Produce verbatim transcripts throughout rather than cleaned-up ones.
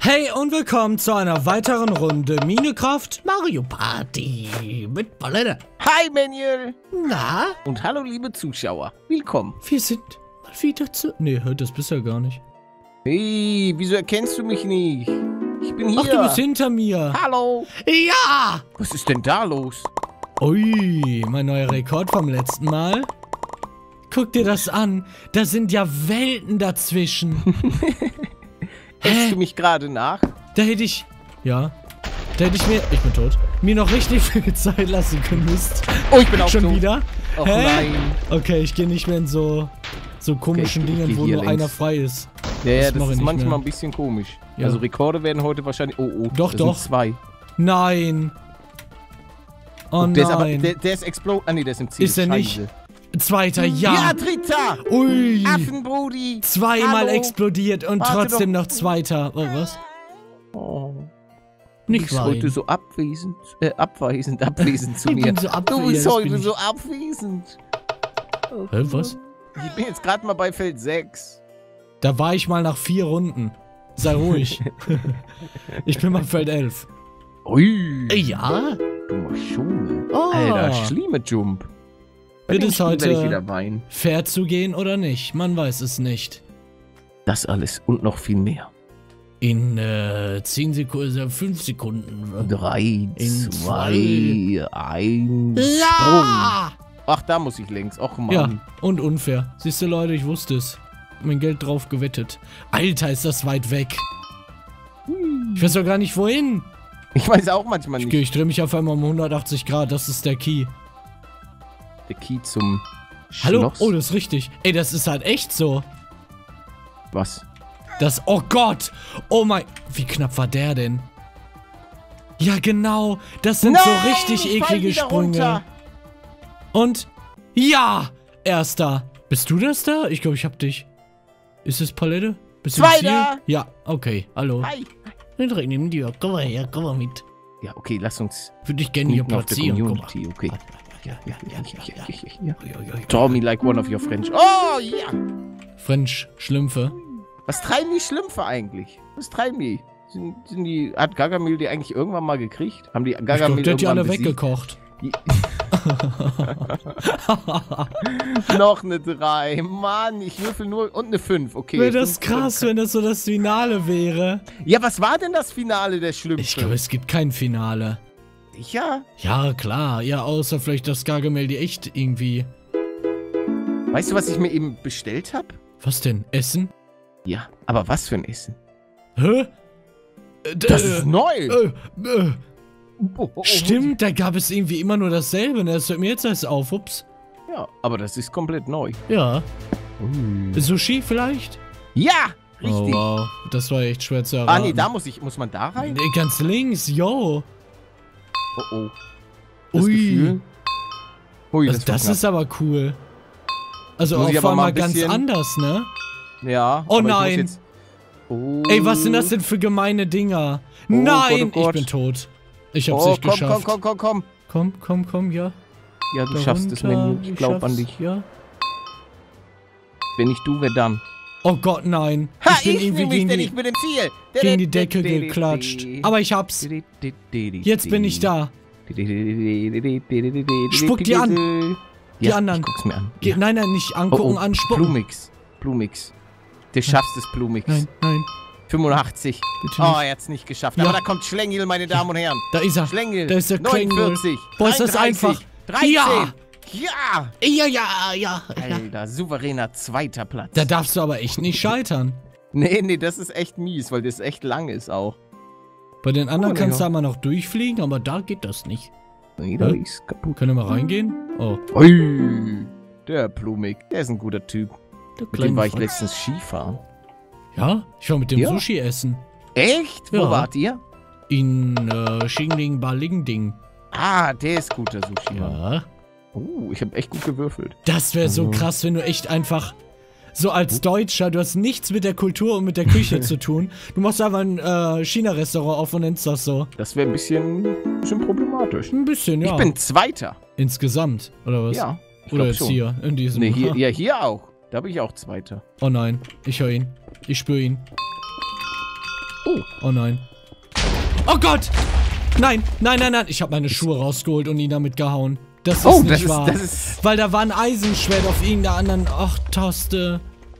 Hey und willkommen zu einer weiteren Runde Minecraft Mario Party mit Palette. Hi Manuel! Na? Und hallo liebe Zuschauer, willkommen. Wir sind mal wieder zu... Ne, hört das bisher gar nicht. Hey, wieso erkennst du mich nicht? Ich bin hier. Ach, du bist hinter mir. Hallo! Ja! Was ist denn da los? Ui, mein neuer Rekord vom letzten Mal. Guck dir das an, da sind ja Welten dazwischen. Hältst du mich gerade nach? Da hätte ich... Ja. Da hätte ich mir... Ich bin tot. Mir noch richtig viel Zeit lassen können, Mist. Oh, ich bin auch Schon tot. wieder? Och Hä? nein. Okay, ich gehe nicht mehr in so... So komischen Okay, ich- ich Dingen, geh wo hier nur längs. einer frei ist. Ja, ja, Das das mache ich ist nicht manchmal mehr. ein bisschen komisch. Ja. Also Rekorde werden heute wahrscheinlich... Oh, oh. Doch, das doch. Sind zwei. Nein. Oh Und der ist aber... nein. Der, der ist explode... Ah, nee, der ist im Ziel. Ist er nicht? Scheiße. Zweiter, Ja, ja. dritter! Ui. Affenbrudi! Zweimal Hallo. explodiert und Warte trotzdem doch. noch Zweiter. Oh, was? Oh. Nicht Du bist heute weinen. so abwesend, äh, abweisend, abwesend zu Ich mir. bin so Du abwesend, bist bin heute ich. so abwesend. Hä, was? Ich bin jetzt gerade mal bei Feld sechs. Da war ich mal nach vier Runden. Sei ruhig. Ich bin mal Feld elf. Ui. Ja? Du machst schon. Oh. Alter, schlimme Jump. Bei Wird dem es Spiel heute- werde ich wieder weinen. Fair zu gehen oder nicht? Man weiß es nicht. Das alles und noch viel mehr. In äh, zehn Sekunden, fünf Sekunden. Drei, In zwei, eins, Ja! Sprung. Ach, da muss ich längs. Och, Mann. Ja, und unfair. Siehst du, Leute, ich wusste es. Mein Geld drauf gewettet. Alter, ist das weit weg. Ich weiß doch gar nicht, wohin. Ich weiß auch manchmal Ich, nicht. ich drehe mich auf einmal um hundertachtzig Grad. Das ist der Key. Der Key zum Hallo? Schloss. Oh, das ist richtig. Ey, das ist halt echt so. Was? Das... Oh Gott. Oh mein... Wie knapp war der denn? Ja, genau. Das sind so richtig ich fall eklige wieder Sprünge. runter. Und... Ja! Erster. Bist du das da? Ich glaube, ich hab dich. Ist es Palette? Bist du im Ziel? Zweiter. Ja, okay. Hallo. Hi. Den Dreck nimm dir. Komm mal her, komm mal mit. Ja, okay, lass uns Würde ich gerne hier Minuten auf der platzieren. Guck mal. Community, okay. Ja, ja, ja, ja, ja, ja, ja. Ui, ui, ui. Draw me like one of your French. Oh, ja. French, Schlümpfe. Was treiben die Schlümpfe eigentlich? Was treiben die? Sind, sind die, hat Gargamel die eigentlich irgendwann mal gekriegt? Haben die Ich Gargamel glaube, der hat die alle irgendwann besiegt? weggekocht. Die- Noch eine drei. Mann, ich würfel nur. Und eine fünf. Okay. Wäre das fünf- krass, wenn das so das Finale wäre. Ja, was war denn das Finale der Schlümpfe? Ich glaube, es gibt kein Finale. Sicher? Ja, klar. Ja, außer vielleicht, dass Gargamel die echt irgendwie... Weißt du, was ich mir eben bestellt habe? Was denn? Essen? Ja, aber was für ein Essen? Hä? Äh, Das äh, ist neu. äh, äh, Oh, oh, oh. Stimmt, da gab es irgendwie immer nur dasselbe. Ne? Das hört mir jetzt erst auf. Ups. Ja, aber das ist komplett neu. Ja. Ui. Sushi vielleicht? Ja, Oh, richtig. wow. Das war echt schwer zu Ah, erraten. nee, da muss ich, muss man da rein? Nee, ganz links, yo. Oh, oh. Das Ui. Gefühl. Ui, Das, das, war das knapp. ist aber cool. Also Muss auch ich vor aber allem mal mal ein ganz bisschen- anders, ne? Ja. Oh aber ich muss nein. Jetzt... Oh. Ey, was sind das denn für gemeine Dinger? Oh Nein, Gott, oh Gott. ich bin tot. Ich hab's Oh, nicht komm, geschafft. komm, komm, komm, komm. Komm, komm, komm, ja. Ja, du Da schaffst es, runter. Menü. Ich glaub an schaff's, dich. Ja. Wenn nicht du, wer dann? Oh Gott, nein. Ha, ich bin ich irgendwie will mich gegen denn die, nicht mit dem Ziel. gegen die Decke geklatscht. Aber ich hab's. Jetzt bin ich da. Spuck die an. Die ja, anderen. Ich guck's mir an. Ge Ja. Nein, nein, nicht angucken, Oh, oh, anspucken. Plumix. Plumix. Du schaffst es, Plumix. Nein, nein, fünfundachtzig. bitte Oh, nicht. er hat's nicht geschafft. Ja. Aber da kommt Schlängel, meine Damen und Herren. Da ist er. Schlängel. Da ist der Klingel. neunundvierzig. Boah, ist das dreiunddreißig, einfach. dreizehn. Ja. Ja. Ja, ja, ja. ja. Alter, souveräner zweiter Platz. Da darfst du aber echt nicht scheitern. Nee, nee, das ist echt mies, weil das echt lang ist auch. Bei den anderen Oh, kannst du ja. einmal noch durchfliegen, aber da geht das nicht. Nee, da Hä? ist kaputt. Können wir mal reingehen? Oh, Ui, der Plumig, der ist ein guter Typ. der Mit dem kleine war ich Franz. letztens Skifahren. Ja, ich war mit dem Ja. Sushi essen. Echt? Wo Ja. wart ihr? In äh, Xingling Balingding. Ah, der ist guter Sushi. Ja. Ja. Oh, ich habe echt gut gewürfelt. Das wäre so Also- krass, wenn du echt einfach so als Deutscher, du hast nichts mit der Kultur und mit der Küche zu tun. Du machst einfach ein äh, China-Restaurant auf und nennst das so. Das wäre ein bisschen, bisschen problematisch. Ein bisschen, ja. Ich bin Zweiter. Insgesamt, oder was? Ja, ich Oder glaub jetzt schon. hier, in diesem... Nee, hier, ja, hier auch. Da bin ich auch Zweiter. Oh nein, ich höre ihn. Ich spüre ihn. Oh. Oh nein. Oh Gott! Nein, nein, nein, nein. Ich habe meine Schuhe rausgeholt und ihn damit gehauen. Das ist Oh, nicht das ist, wahr. das ist... Weil da war ein Eisenschwert auf irgendeiner anderen... Ach, Taste.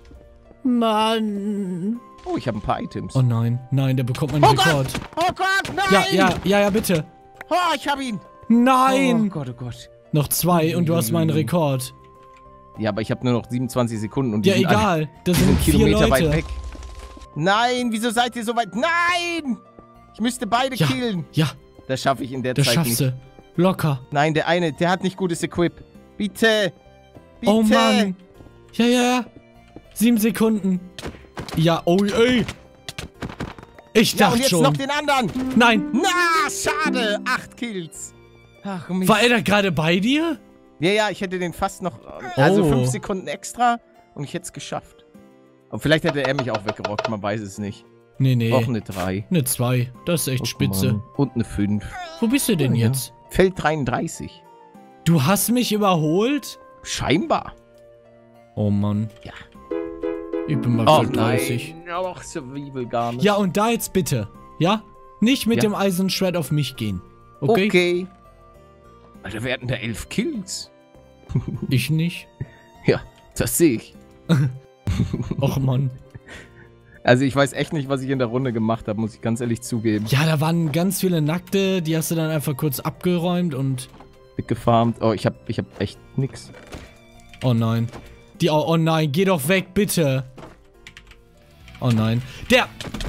Mann. Oh, ich habe ein paar Items. Oh nein, nein, der bekommt meinen Oh Rekord. Gott! Oh Gott, nein! Ja, ja, ja, ja, bitte. Oh, ich habe ihn! Nein! Oh Gott, oh Gott. Noch zwei und du hast meinen Rekord. Ja, aber ich habe nur noch siebenundzwanzig Sekunden und die Ja, sind alle- egal. Das die sind sind vier Kilometer Leute. weit weg. Nein, wieso seid ihr so weit? Nein! Ich müsste beide Ja. killen. Ja, Das schaffe ich in der das Zeit schaffst nicht. du. Locker. Nein, der eine, der hat nicht gutes Equip. Bitte! Bitte! Oh Mann. Ja, ja, ja. Sieben Sekunden. Ja, oh, ey. Ich Ja, und dachte jetzt schon. noch den anderen. Nein. Na, schade. Acht Kills. Ach, Mist. War er da gerade bei dir? Ja, ja, ich hätte den fast noch... Also Oh. fünf Sekunden extra und ich hätte es geschafft. Aber vielleicht hätte er mich auch weggerockt, man weiß es nicht. Nee, nee. Auch eine drei. Eine zwei. Das ist echt Oh, spitze. Mann. Und eine fünf. Wo bist du denn Oh, ja. jetzt? Feld dreiunddreißig. Du hast mich überholt? Scheinbar. Oh Mann. Ja. Ich bin mal Oh für dreißig. nein. Ach, Survival gar nicht. Ja, und da jetzt bitte. Ja? Nicht mit Ja. dem Eisenschwert auf mich gehen. Okay? Okay. Alter, wir hatten da elf Kills. Ich nicht. Ja, das sehe ich. Och Mann. Also ich weiß echt nicht, was ich in der Runde gemacht habe, muss ich ganz ehrlich zugeben. Ja, da waren ganz viele Nackte, die hast du dann einfach kurz abgeräumt und... Gefarmt. Oh, ich hab, ich hab echt nix. Oh nein. Die, oh, oh nein, geh doch weg, bitte. Oh nein. Der...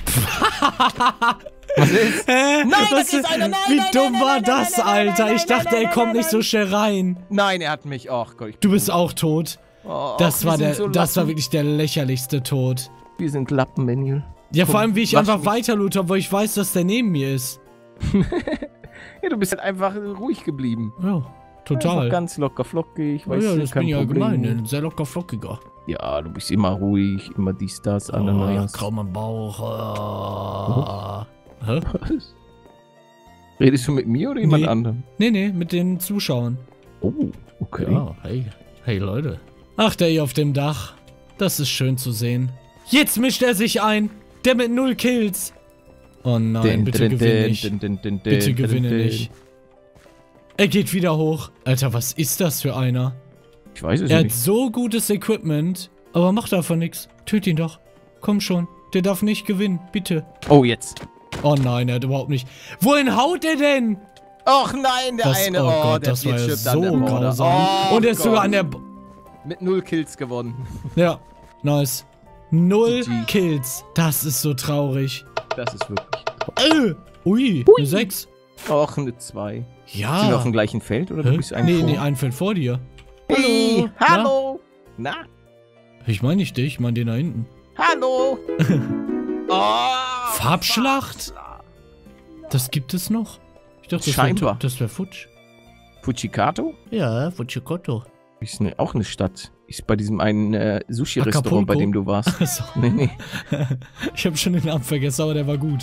Was ist? Hä? Nein, Was das ist einer, nein, Wie nein, dumm nein, war nein, das, nein, nein, Alter? nein, Ich dachte, nein, er nein, kommt nein, nicht so schnell rein. Nein, er hat mich. Ach Gott. Ich Du bist auch tot. Oh, Das wir war sind der, so das war Lappen. wirklich der lächerlichste Tod. Wir sind Lappen, Manuel. Ja, Komm, vor allem, wie ich wasch einfach mich. weiter loot habe, weil ich weiß, dass der neben mir ist. Ja, du bist halt einfach ruhig geblieben. Ja, total. Einfach ganz locker flockig. Oh Weißt ja, du, das kein bin ich Problem. allgemein, ein sehr locker flockiger. Ja, du bist immer ruhig, immer dies, das, Oh, ja, Ananas. kaum am Bauch. Äh. Hä? Was? Redest du mit mir oder jemand Nee. anderem? Nee, nee, mit den Zuschauern. Oh, okay. Ja, hey, hey Leute. Ach, der hier auf dem Dach. Das ist schön zu sehen. Jetzt mischt er sich ein. Der mit null Kills. Oh nein, Din, bitte din, gewinne din, ich. din, din, din, Bitte din, gewinne din, nicht. Er geht wieder hoch. Alter, was ist das für einer? Ich weiß es Er hat nicht. so gutes Equipment, aber macht davon nichts. Töt ihn doch. Komm schon. Der darf nicht gewinnen. Bitte. Oh, jetzt. Oh nein, er hat überhaupt nicht. Wohin haut er denn? Och nein, der Das, eine. oh Gott, der das war ja stirbt so an der Morde. grausam. Oh Und er ist sogar Gott. an der... B Mit null Kills gewonnen. ja, nice. Null G G. Kills. Das ist so traurig. Das ist wirklich toll. Äh, ui, eine sechs. Och, eine zwei. Ja. Sind wir auf dem gleichen Feld oder Hä? du bist ein Nee, vor? nee, ein Feld vor dir. Hey, Na? hallo. Na? Ich meine nicht dich, ich meine den da hinten. Hallo. Oh, Farbschlacht? Das gibt es noch? Ich dachte, das Scheinbar. wäre das wär Futsch. Fujikato? Ja, Futschikoto. Ist ne, auch eine Stadt. Ist bei diesem einen äh, Sushi-Restaurant, bei Acapulco? dem du warst. Achso. Nee, nee. Ich habe schon den Namen vergessen, aber der war gut.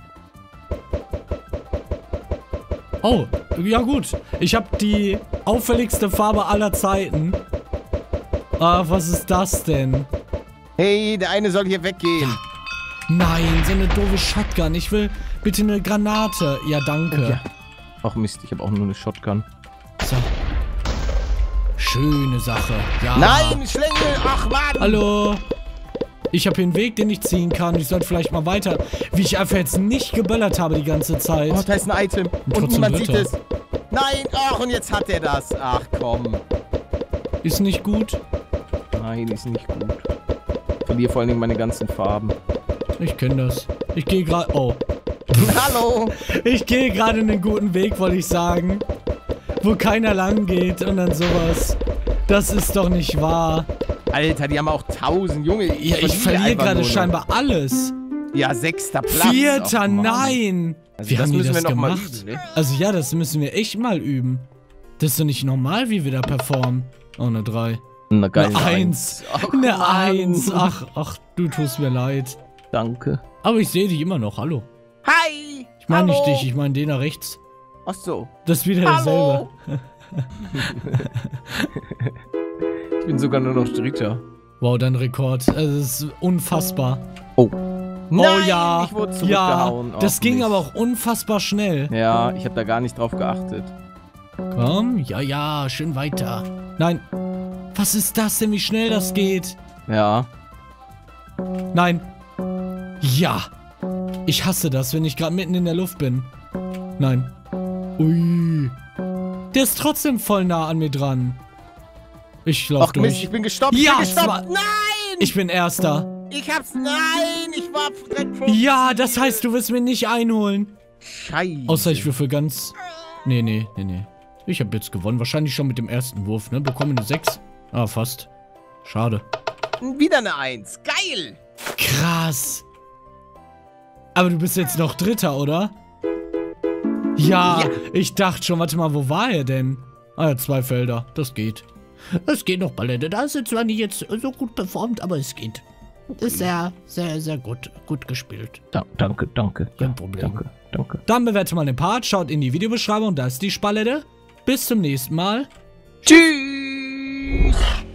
Oh, ja gut. Ich habe die auffälligste Farbe aller Zeiten. Ah, was ist das denn? Hey, der eine soll hier weggehen. Nein, so eine doofe Shotgun. Ich will bitte eine Granate. Ja, danke. Ja. Ach Mist, ich habe auch nur eine Shotgun. So. Schöne Sache. Ja. Nein, Schlängel! Ach Mann! Hallo. Ich habe hier einen Weg, den ich ziehen kann. Ich sollte vielleicht mal weiter. Wie ich einfach jetzt nicht geböllert habe die ganze Zeit. Oh, da ist ein Item. Und trotzdem niemand sieht Ritter. es. Nein, ach, und jetzt hat er das. Ach komm. Ist nicht gut. Nein, ist nicht gut. Ich verliere vor allen Dingen meine ganzen Farben. Ich kenne das. Ich gehe gerade... Oh. Hallo! Ich gehe gerade einen guten Weg, wollte ich sagen. Wo keiner lang geht und dann sowas. Das ist doch nicht wahr. Alter, die haben auch tausend, Junge. Ja, ich verliere einfach gerade nur noch. scheinbar alles. Ja, sechster Platz. Vierter, Ach, Mann. nein. Also Wie das haben die müssen das wir noch mal gemacht? üben, ne? Also ja, das müssen wir echt mal üben. Das ist doch nicht normal, wie wir da performen. Oh, eine drei. Na geil. Eine Eins. Ach, Eine Mann. Eins. Ach, ach, du tust mir leid. Danke. Aber ich sehe dich immer noch. Hallo. Hi! Ich meine nicht Hallo. dich, ich meine den da rechts. Ach so. Das ist wieder derselbe. Hallo! Ich bin sogar nur noch Dritter. Wow, dein Rekord. Also, es ist unfassbar. Oh. Nein, oh ja, ich wurde ja, zurückgehauen. das Och, ging Mist. aber auch unfassbar schnell. Ja, ich habe da gar nicht drauf geachtet. Komm, ja, ja, schön weiter. Nein, was ist das denn, wie schnell das geht? Ja. Nein. Ja. Ich hasse das, wenn ich gerade mitten in der Luft bin. Nein. Ui. Der ist trotzdem voll nah an mir dran. Ich lauf Ach Mist, durch. ich bin gestoppt. Ja, ich bin gestoppt. zwar- Nein! Ich bin Erster. Ich hab's. Nein! Ich war direkt vor. Ja, das heißt, du wirst mich nicht einholen. Scheiße. Außer ich würfel ganz... Nee, nee, nee, nee. Ich habe jetzt gewonnen. Wahrscheinlich schon mit dem ersten Wurf, ne? Bekomme eine sechs. Ah, fast. Schade. Wieder eine Eins. Geil! Krass. Aber du bist jetzt noch Dritter, oder? Ja, Ja. ich dachte schon, warte mal, wo war er denn? Ah ja, zwei Felder. Das geht. Es geht noch, Ballette. Da ist jetzt zwar nicht jetzt so gut performt, aber es geht. Ist sehr, sehr, sehr gut, gut gespielt. Da, danke, danke. Kein Ja, Problem. Danke, danke. Dann bewertet mal den Part, schaut in die Videobeschreibung, da ist die Spallette. Bis zum nächsten Mal. Tschüss!